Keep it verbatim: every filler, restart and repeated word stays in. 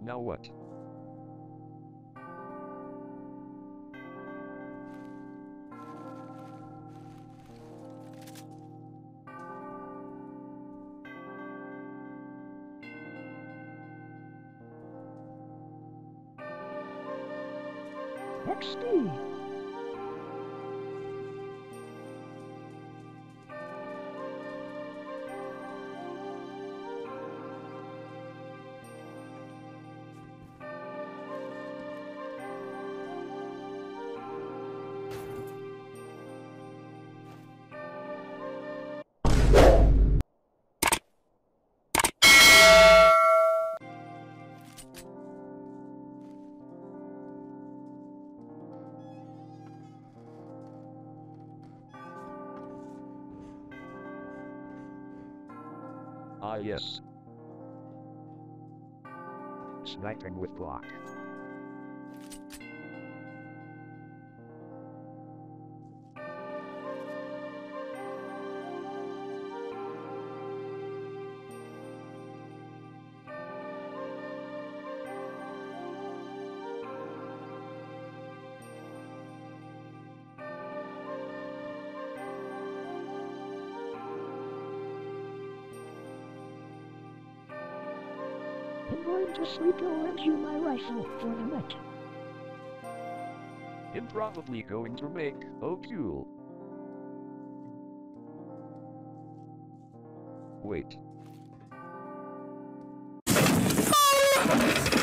Now what? X P. Ah yes. Sniping with block. I'm going to sleep low and use my rifle for the night. I'm probably going to make a fuel. Wait.